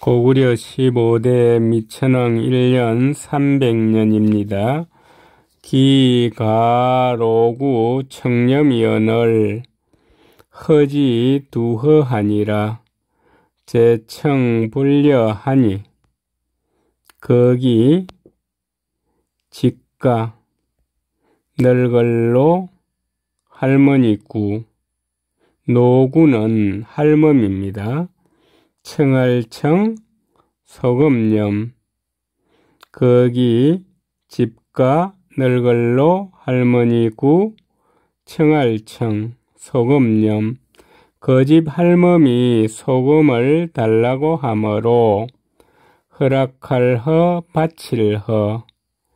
고구려 15대 미천왕 1년 300년입니다. 기가로구 청렴이언을 허지 두허하니라. 제청불려하니 거기 직가 널걸로 할머니구 노구는 할멈입니다. 청할청 소금염 거기 집가 널걸로 할머니구 청할청 소금염 그 집 할멈이 소금을 달라고 하므로 허락할허 바칠허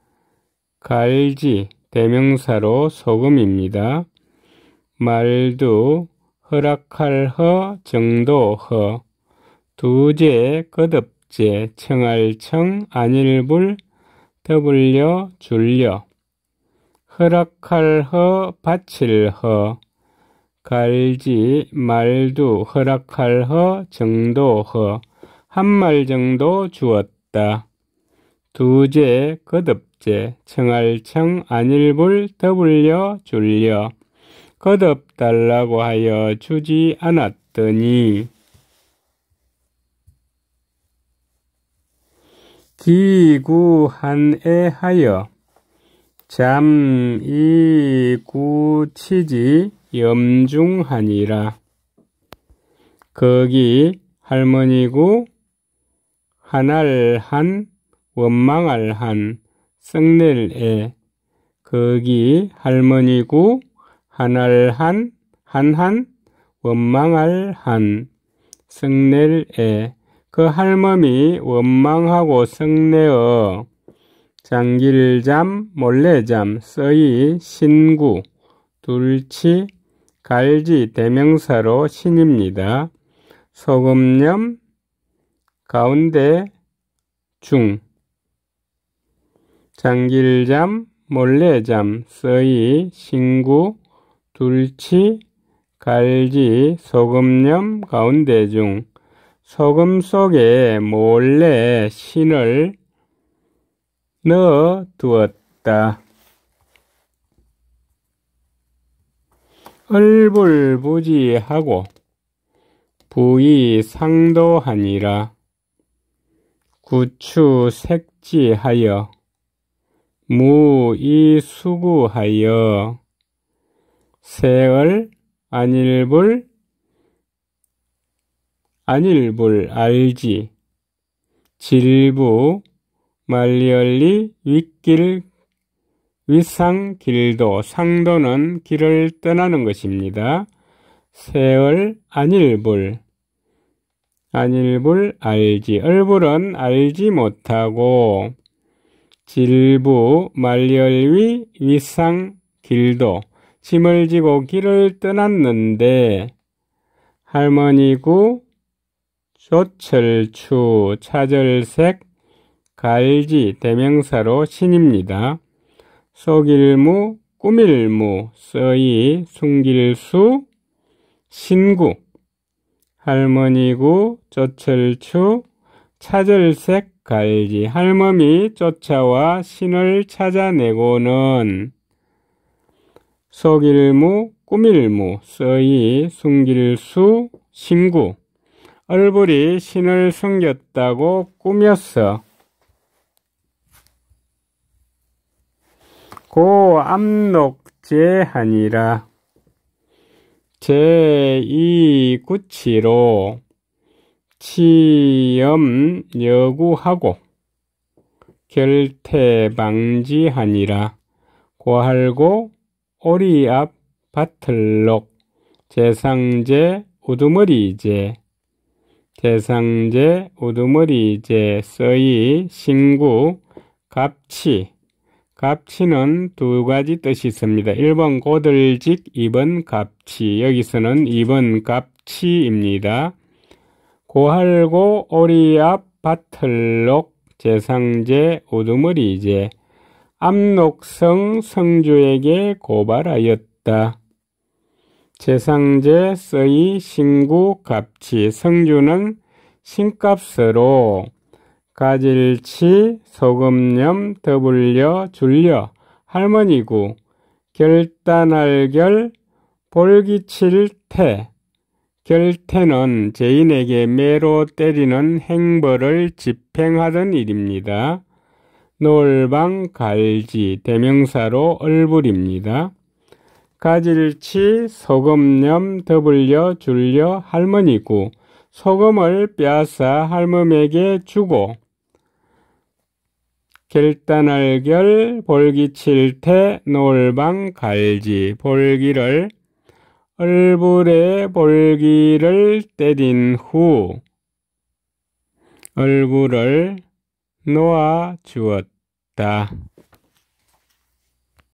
갈지 대명사로 소금입니다. 말두 허락할허 정도허 두제 거듭제 청할청 안일불 더불려 줄려 허락할허 바칠허 갈지 말두 허락할허 정도허 한 말 정도 주었다. 두제 거듭제 청할청 안일불 더불려 줄려 거듭 달라고 하여 주지 않았더니 기구한애 하여 잠이구치지 염중하니라. 거기 할머니구 한알한 원망할한 썩낼애 거기 할머니구 한알한 한한 원망할한 썩낼애 그 할멈이 원망하고 성내어 장길잠 몰래잠 써이 신구 둘치 갈지 대명사로 신입니다. 소금염 가운데 중 장길잠 몰래잠 써이 신구 둘치 갈지 소금염 가운데 중 소금 속에 몰래 신을 넣어 두었다. 얼불부지하고 부이 상도하니라. 구추 색지하여 무이수구하여 세얼 안일불 알지 질부 말리얼리 윗길 윗상길도 상도는 길을 떠나는 것입니다. 세얼 안일불 알지 얼불은 알지 못하고 질부 말리얼위 윗상길도 짐을 지고 길을 떠났는데 할머니구 조철추 차절색 갈지 대명사로 신입니다. 속일무 꾸밀무 써이 숨길수 신구 할머니구 조철추 차절색 갈지 할멈이 쫓아와 신을 찾아내고는 속일무 꾸밀무 써이 숨길수 신구 얼불이 신을 숨겼다고 꾸몄어. 고암록제하니라. 제2구치로 치염 여구하고 결태방지하니라. 고할고 오리앞 바틀록 제상제 우두머리제 대상제 우두머리제 써이 신구 갑치 갑치는 두 가지 뜻이 있습니다. 1번 고들직 2번 갑치 여기서는 2번 갑치입니다. 고할고 오리앞 바틀록 제상제 우두머리제 압록성 성주에게 고발하였다. 제상제 써이 신구 갑치 성주는 신값으로 가질치 소금염 더불려 줄려 할머니구 결단할 결 볼기칠 태 결태는 죄인에게 매로 때리는 행벌을 집행하던 일입니다. 노을방 갈지 대명사로 얼굴입니다. 가질치 소금염 더불려 줄려 할머니구 소금을 빼앗아 할멈에게 주고 결단할 결 볼기칠 태 노을방 갈지 볼기를 얼굴에 볼기를 때린 후 얼굴을 놓아 주었다.